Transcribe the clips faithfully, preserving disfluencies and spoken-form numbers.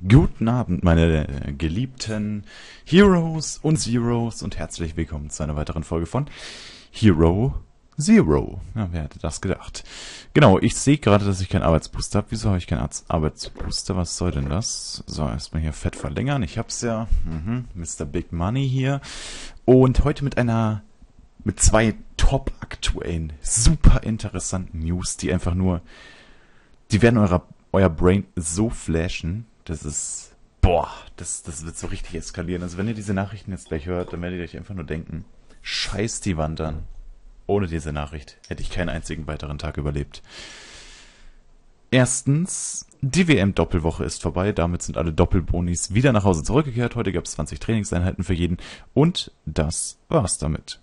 Guten Abend, meine geliebten Heroes und Zeros und herzlich willkommen zu einer weiteren Folge von Hero Zero. Ja, wer hätte das gedacht? Genau, ich sehe gerade, dass ich keinen Arbeitsbooster habe. Wieso habe ich keinen Arbeitsbooster? Was soll denn das? So, erstmal hier fett verlängern. Ich hab's ja. Mhm, Mister Big Money hier. Und heute mit einer, mit zwei top aktuellen, super interessanten News, die einfach nur, die werden eurer, euer Brain so flashen. Das ist, boah, das, das wird so richtig eskalieren. Also wenn ihr diese Nachrichten jetzt gleich hört, dann werdet ihr euch einfach nur denken, scheiß die Wandern. Ohne diese Nachricht hätte ich keinen einzigen weiteren Tag überlebt. Erstens, die W M-Doppelwoche ist vorbei. Damit sind alle Doppelbonis wieder nach Hause zurückgekehrt. Heute gab es zwanzig Trainingseinheiten für jeden. Und das war's damit.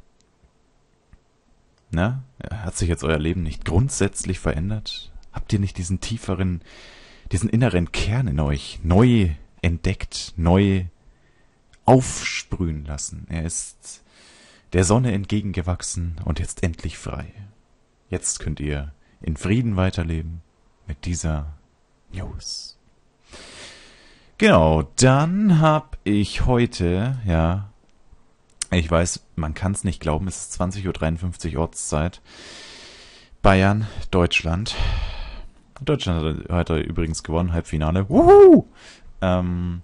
Na, hat sich jetzt euer Leben nicht grundsätzlich verändert? Habt ihr nicht diesen tieferen, diesen inneren Kern in euch neu entdeckt, neu aufsprühen lassen? Er ist der Sonne entgegengewachsen und jetzt endlich frei. Jetzt könnt ihr in Frieden weiterleben mit dieser News. Genau, dann habe ich heute, ja, ich weiß, man kann es nicht glauben, es ist zwanzig Uhr dreiundfünfzig Ortszeit. Bayern, Deutschland. Deutschland hat heute übrigens gewonnen, Halbfinale. Wuhu! Ähm,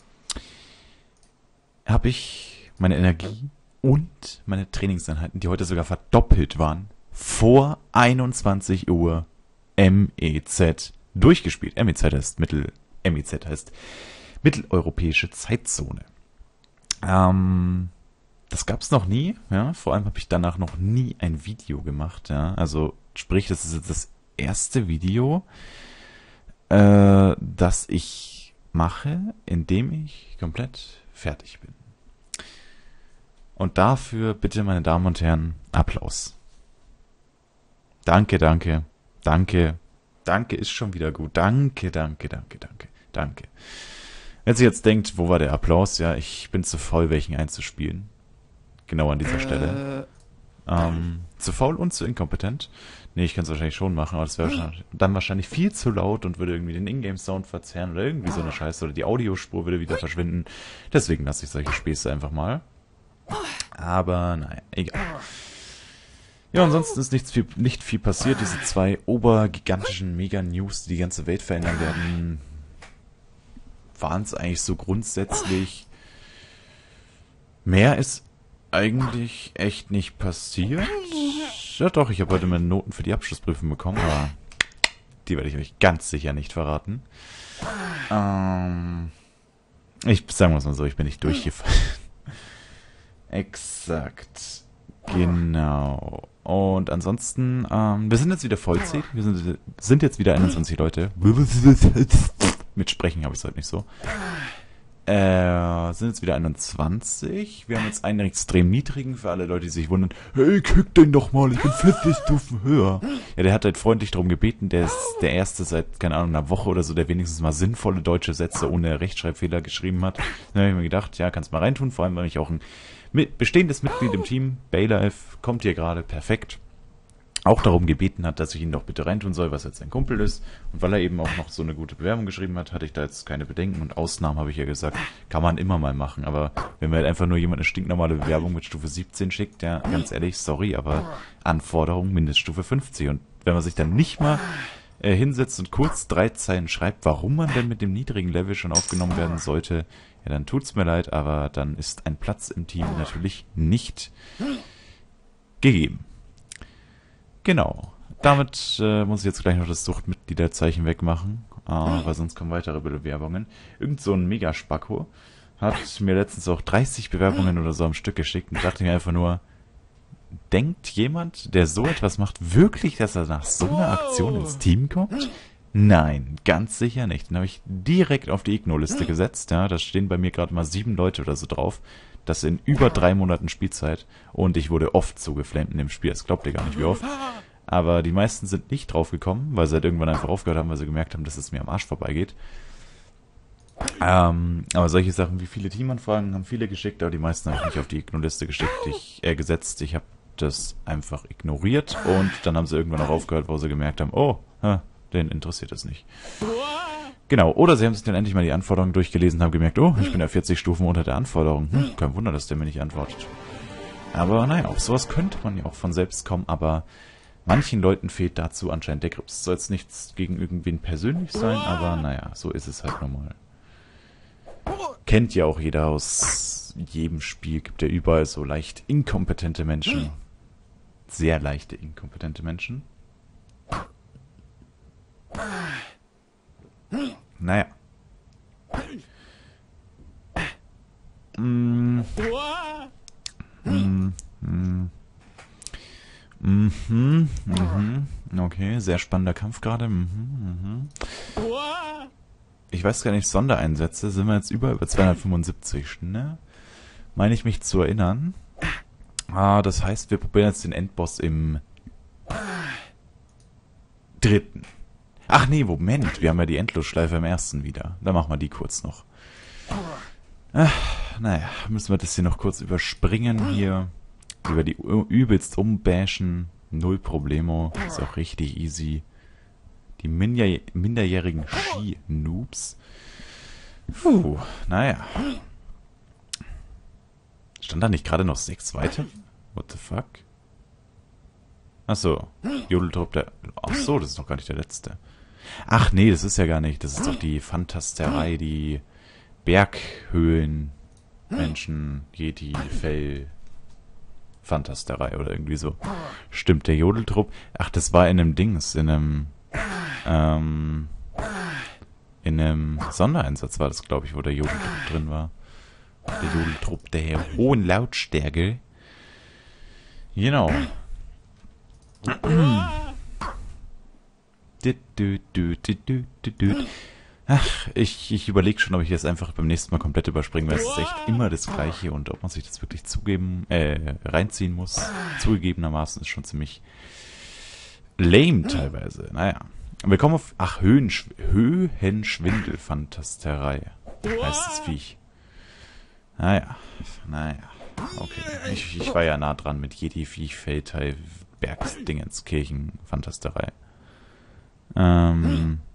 habe ich meine Energie und meine Trainingseinheiten, die heute sogar verdoppelt waren, vor einundzwanzig Uhr M E Z durchgespielt. M E Z heißt Mittel, M E Z heißt Mitteleuropäische Zeitzone. Ähm, das gab's noch nie, ja. Vor allem habe ich danach noch nie ein Video gemacht, ja. Also sprich, das ist jetzt das erste Video, äh, das ich mache, indem ich komplett fertig bin. Und dafür bitte, meine Damen und Herren, Applaus. Danke, danke, danke, danke ist schon wieder gut. Danke, danke, danke, danke, danke. Wenn ihr jetzt denkt, wo war der Applaus? Ja, ich bin zu faul, welchen einzuspielen. Genau an dieser Stelle. Ähm, zu faul und zu inkompetent. Nee, ich kann es wahrscheinlich schon machen, aber das wäre dann wahrscheinlich viel zu laut und würde irgendwie den Ingame-Sound verzerren oder irgendwie so eine Scheiße. Oder die Audiospur würde wieder verschwinden. Deswegen lasse ich solche Späße einfach mal. Aber naja, egal. Ja, ansonsten ist nichts viel, nicht viel passiert. Diese zwei obergigantischen Mega-News, die die ganze Welt verändern werden, waren es eigentlich so grundsätzlich. Mehr ist eigentlich echt nicht passiert. Ja doch, ich habe heute meine Noten für die Abschlussprüfung bekommen, aber die werde ich euch ganz sicher nicht verraten. Ähm, ich sagen wir es mal so, ich bin nicht durchgefallen. Exakt. Genau. Und ansonsten, ähm, wir sind jetzt wieder vollzählig. Wir sind, sind jetzt wieder einundzwanzig Leute. Mit Sprechen habe ich es heute nicht so. Äh, sind jetzt wieder einundzwanzig. Wir haben jetzt einen extrem niedrigen, für alle Leute, die sich wundern. Hey, kick den doch mal, ich bin vierzig Stufen höher. Ja, der hat halt freundlich darum gebeten. Der ist der Erste seit, keine Ahnung, einer Woche oder so, der wenigstens mal sinnvolle deutsche Sätze ohne Rechtschreibfehler geschrieben hat. Dann habe ich mir gedacht, ja, kannst mal reintun. Vor allem, weil ich auch ein mit, bestehendes Mitglied im Team, Baylife, kommt hier gerade perfekt, auch darum gebeten hat, dass ich ihn doch bitte reintun soll, was jetzt sein Kumpel ist. Und weil er eben auch noch so eine gute Bewerbung geschrieben hat, hatte ich da jetzt keine Bedenken. Und Ausnahmen, habe ich ja gesagt, kann man immer mal machen. Aber wenn mir halt einfach nur jemand eine stinknormale Bewerbung mit Stufe siebzehn schickt, ja, ganz ehrlich, sorry, aber Anforderung Mindeststufe fünfzig. Und wenn man sich dann nicht mal äh, hinsetzt und kurz drei Zeilen schreibt, warum man denn mit dem niedrigen Level schon aufgenommen werden sollte, ja, dann tut's mir leid, aber dann ist ein Platz im Team natürlich nicht gegeben. Genau. Damit äh, muss ich jetzt gleich noch das Suchtmitgliederzeichen wegmachen, äh, weil sonst kommen weitere Bewerbungen. Irgend so ein Megaspacko hat mir letztens auch dreißig Bewerbungen oder so am Stück geschickt und dachte mir einfach nur, denkt jemand, der so etwas macht, wirklich, dass er nach so einer Aktion ins Team kommt? Nein, ganz sicher nicht. Dann habe ich direkt auf die Igno-Liste gesetzt. Ja, da stehen bei mir gerade mal sieben Leute oder so drauf. Das in über drei Monaten Spielzeit. Und ich wurde oft so geflamed in dem Spiel. Das glaubt ihr gar nicht, wie oft. Aber die meisten sind nicht drauf gekommen, weil sie halt irgendwann einfach aufgehört haben, weil sie gemerkt haben, dass es mir am Arsch vorbeigeht. Ähm, aber solche Sachen wie viele Teamanfragen haben viele geschickt, aber die meisten habe ich nicht auf die Igno-Liste geschickt, ich, äh, gesetzt. Ich habe das einfach ignoriert und dann haben sie irgendwann auch aufgehört, wo sie gemerkt haben, oh, ha, den interessiert es nicht. Genau, oder sie haben sich dann endlich mal die Anforderungen durchgelesen, haben gemerkt, oh, ich bin ja vierzig Stufen unter der Anforderung. Hm, kein Wunder, dass der mir nicht antwortet. Aber naja, auf sowas könnte man ja auch von selbst kommen, aber manchen Leuten fehlt dazu anscheinend der Grips. Soll jetzt nichts gegen irgendwen persönlich sein, aber naja, so ist es halt normal. Kennt ja auch jeder aus jedem Spiel, gibt ja überall so leicht inkompetente Menschen. Sehr leichte inkompetente Menschen. Naja. Mm. Mm. Mm. Mhm. Mhm. Okay, sehr spannender Kampf gerade. Mhm. Mhm. Ich weiß gar nicht, Sondereinsätze sind wir jetzt über, über zweihundertfünfundsiebzig, ne? Meine ich mich zu erinnern. Ah, das heißt, wir probieren jetzt den Endboss im dritten. Ach nee, Moment, wir haben ja die Endlosschleife im ersten wieder. Dann machen wir die kurz noch. Ach, naja, müssen wir das hier noch kurz überspringen hier. Über die übelst umbashen. Null Problemo. Ist auch richtig easy. Die minder minderjährigen Ski-Noobs. Puh, naja. Stand da nicht gerade noch sechs weiter? What the fuck? Achso. Jodeltrupp der... Achso, das ist noch gar nicht der letzte. Ach nee, das ist ja gar nicht. Das ist doch die Fantasterei, die Berghöhlen, Menschen, Yeti, Fell... Fantasterei oder irgendwie so. Stimmt, der Jodeltrupp... Ach, das war in einem Dings, in einem... Ähm... In einem Sondereinsatz war das, glaube ich, wo der Jodeltrupp drin war. Der Jodeltrupp der hohen Lautstärke. Genau. Ach, ich, ich überlege schon, ob ich das einfach beim nächsten Mal komplett überspringe, weil es ist echt immer das Gleiche und ob man sich das wirklich zugeben, äh, reinziehen muss, zugegebenermaßen ist schon ziemlich lame teilweise. Naja. Wir kommen auf, ach, Höhensch Höhenschwindelfantasterei heißt das Viech. Naja, naja, okay. Ich, ich war ja nah dran mit Yeti, Viech, Feldteil, Bergsdingens, Kirchen, Fantasterei. Ähm...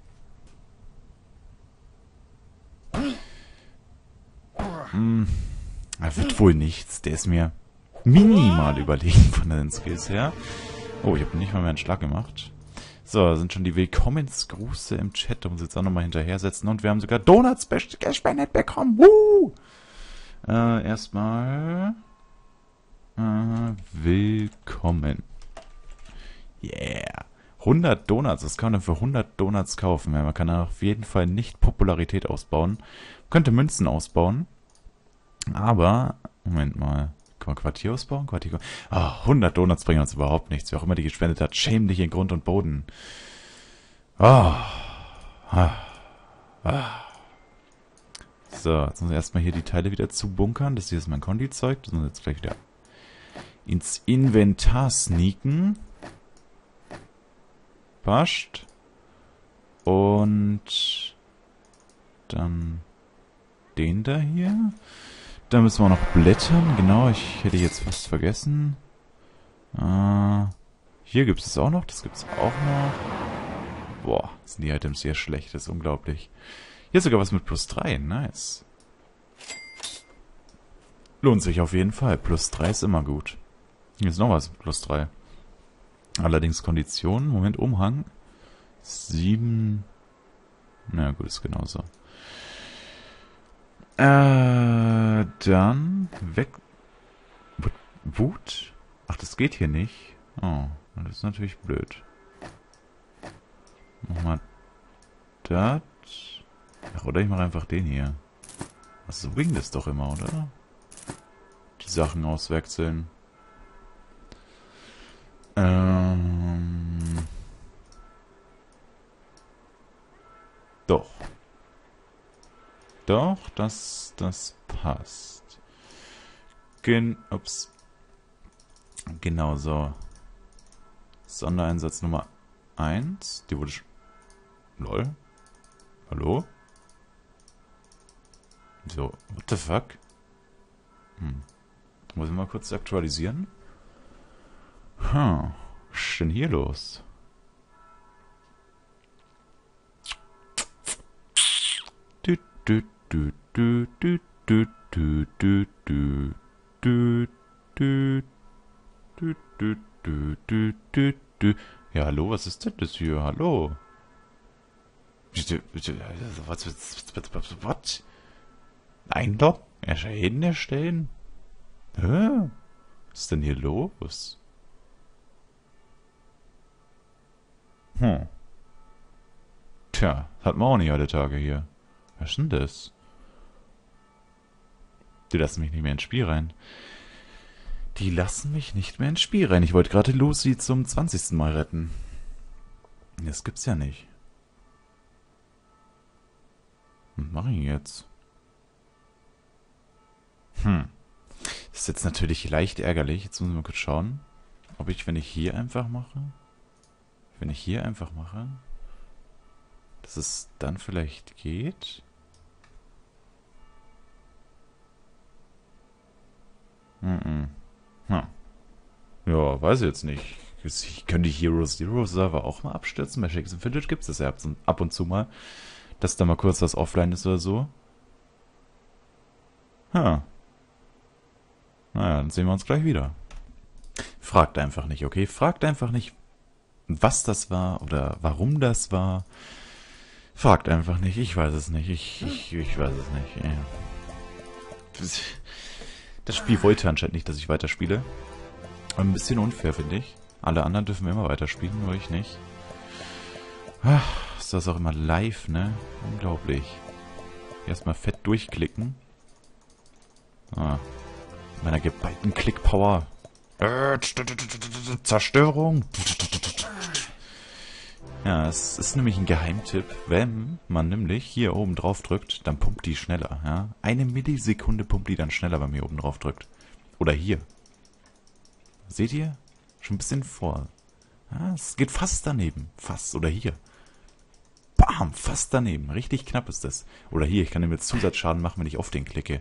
Hm, er wird wohl nichts. Der ist mir minimal überlegen von den Skills her. Oh, ich habe nicht mal mehr einen Schlag gemacht. So, da sind schon die Willkommensgrüße im Chat. Da muss ich jetzt auch nochmal hinterher setzen. Und wir haben sogar Donuts gespendet bekommen. Woo! Äh, erstmal... Äh, willkommen. Yeah. hundert Donuts. Das kann man dann für hundert Donuts kaufen. Ja, man kann auf jeden Fall nicht Popularität ausbauen. Man könnte Münzen ausbauen. Aber, Moment mal. Kann man Quartier ausbauen? Quartier. Ah, hundert Donuts bringen uns überhaupt nichts. Wer auch immer die gespendet hat, schäm dich in Grund und Boden. Ah. Ah. Ah. So, jetzt müssen wir erstmal hier die Teile wieder zubunkern. Das hier ist mein Kondi-Zeug. Das müssen wir jetzt gleich wieder ins Inventar sneaken. Passt. Und dann den da hier. Da müssen wir noch blättern. Genau, ich hätte jetzt fast vergessen. Äh, hier gibt es auch noch. Das gibt es auch noch. Boah, sind die Items hier schlecht. Das ist unglaublich. Hier ist sogar was mit plus drei. Nice. Lohnt sich auf jeden Fall. Plus drei ist immer gut. Hier ist noch was mit plus drei. Allerdings Konditionen. Moment, Umhang. sieben. Na gut, ist genauso. Äh, dann weg. Wut? Ach, das geht hier nicht. Oh, das ist natürlich blöd. Nochmal das. Ach, oder ich mache einfach den hier. Was so bringt das doch immer, oder? Die Sachen auswechseln. Ähm. Doch. Doch, das, das passt. Gen, ups. Genau so. Sondereinsatz Nummer eins. Die wurde schon... Lol. Hallo? So, what the fuck? Hm. Muss ich mal kurz aktualisieren? Hm. Was ist denn hier los? Du, du, du, du, du, du, du, du, du, du, du, du, du, du, du, du. Ja, hallo, was ist denn das hier? Hallo? Was? Was? Einloggen? Erscheinen erstellen? Hä? Was ist denn hier los? Hm. Tja, hat man auch nicht alle Tage hier. Was ist denn das? Die lassen mich nicht mehr ins Spiel rein. Die lassen mich nicht mehr ins Spiel rein. Ich wollte gerade Lucy zum zwanzigsten Mal retten. Das gibt's ja nicht. Was mache ich jetzt? Hm. Das ist jetzt natürlich leicht ärgerlich. Jetzt muss ich mal kurz schauen, ob ich, wenn ich hier einfach mache, wenn ich hier einfach mache, dass es dann vielleicht geht. Mhm. Hm. Ja, weiß ich jetzt nicht. Ich könnte die Hero Zero Server auch mal abstürzen. Bei Shakes and Vintage gibt es das ja ab und zu mal, dass da mal kurz was offline ist oder so. Ha. Naja, dann sehen wir uns gleich wieder. Fragt einfach nicht, okay? Fragt einfach nicht, was das war oder warum das war. Fragt einfach nicht. Ich weiß es nicht. Ich, ich, ich weiß es nicht. Ja. Das Spiel wollte anscheinend nicht, dass ich weiterspiele. Ein bisschen unfair, finde ich. Alle anderen dürfen immer weiterspielen, nur ich nicht. Ach, ist das auch immer live, ne? Unglaublich. Erstmal fett durchklicken. Ah. Mit meiner geballten Klickpower. Äh, Zerstörung. Ja, es ist nämlich ein Geheimtipp. Wenn man nämlich hier oben drauf drückt, dann pumpt die schneller. Ja? Eine Millisekunde pumpt die dann schneller, wenn man hier oben drauf drückt. Oder hier. Seht ihr? Schon ein bisschen vor. Ja, es geht fast daneben. Fast. Oder hier. Bam! Fast daneben. Richtig knapp ist das. Oder hier, ich kann dem jetzt Zusatzschaden machen, wenn ich auf den klicke.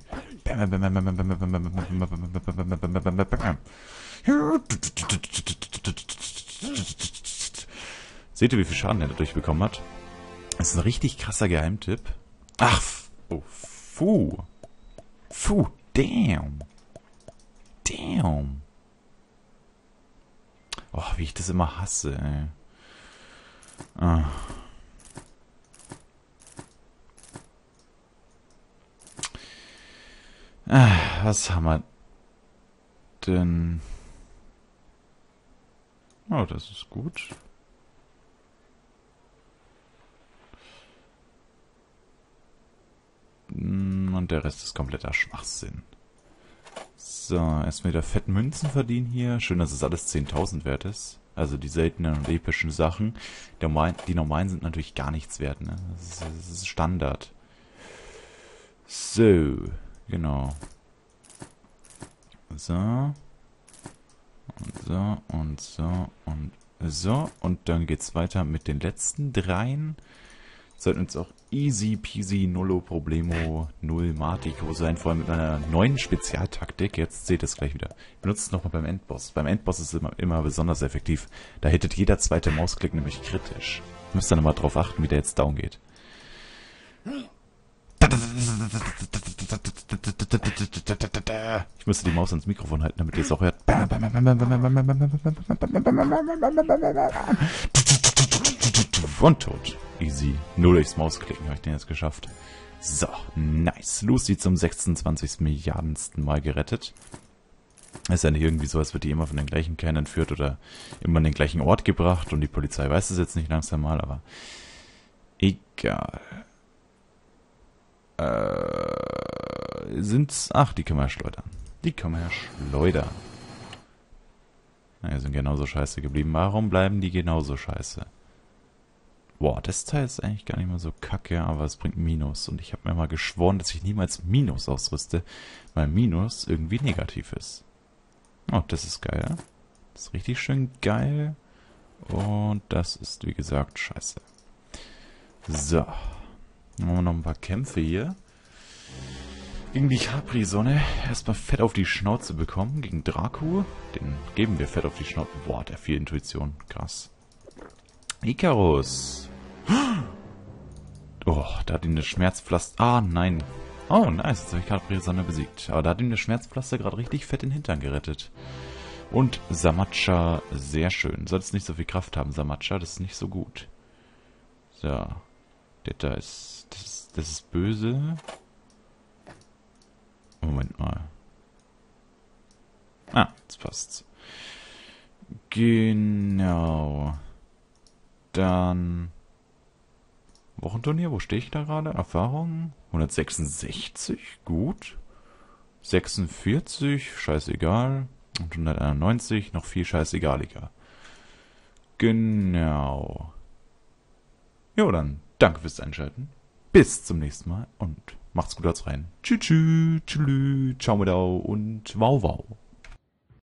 Seht ihr, wie viel Schaden er dadurch bekommen hat? Das ist ein richtig krasser Geheimtipp. Ach, oh, fuh. Fuh, damn. Damn. Oh, wie ich das immer hasse, ey. Ah. Ah, was haben wir denn? Oh, das ist gut. Und der Rest ist kompletter Schwachsinn. So, erstmal wieder fett Münzen verdienen hier. Schön, dass es alles zehntausend wert ist. Also die seltenen und epischen Sachen. Die normalen, die normalen sind natürlich gar nichts wert, ne? Das ist, das ist Standard. So, genau. So. Und so und so und so. Und dann geht's weiter mit den letzten dreien. Sollten uns auch easy peasy, nullo problemo, null Martico sein. Vor allem mit einer neuen Spezialtaktik. Jetzt seht ihr es gleich wieder. Benutzt es nochmal beim Endboss. Beim Endboss ist es immer, immer besonders effektiv. Da hittet jeder zweite Mausklick nämlich kritisch. Müsst ihr nochmal drauf achten, wie der jetzt down geht. Ich müsste die Maus ans Mikrofon halten, damit ihr es auch hört. Und tot. Easy. Nur durchs Mausklicken habe ich den jetzt geschafft. So, nice. Lucy zum sechsundzwanzigsten Milliardensten Mal gerettet. Ist ja nicht irgendwie so, als wird die immer von den gleichen Kernen entführt oder immer an den gleichen Ort gebracht und die Polizei weiß es jetzt nicht langsam mal, aber egal. Äh, sind's... Ach, die können wir ja schleudern. Die können wir ja schleudern. Naja, sind genauso scheiße geblieben. Warum bleiben die genauso scheiße? Boah, das Teil ist eigentlich gar nicht mal so kacke, aber es bringt Minus. Und ich habe mir mal geschworen, dass ich niemals Minus ausrüste, weil Minus irgendwie negativ ist. Oh, das ist geil. Das ist richtig schön geil. Und das ist, wie gesagt, scheiße. So. Dann haben wir noch ein paar Kämpfe hier. Gegen die Capri-Sonne erstmal fett auf die Schnauze bekommen. Gegen Draku. Den geben wir fett auf die Schnauze. Boah, der viel Intuition. Krass. Icarus. Oh, Ach, da hat ihn eine Schmerzpflaster... Ah, nein. Oh, nice. Jetzt habe ich gerade Brisanna besiegt. Aber da hat ihm eine Schmerzpflaster gerade richtig fett den Hintern gerettet. Und Samacha, sehr schön. Solltest nicht so viel Kraft haben, Samacha. Das ist nicht so gut. So. Der da ist... Das ist, das ist böse. Moment mal. Ah, jetzt passt's. Genau. Dann... Wochenturnier, wo stehe ich da gerade? Erfahrung? hundertsechsundsechzig, gut. sechsundvierzig, scheißegal. Und hunderteinundneunzig, noch viel scheißegaliger. Genau. Jo, dann danke fürs Einschalten. Bis zum nächsten Mal und macht's gut als rein. Tschüss, tschüss, tschüss, ciao mit au und wow wow.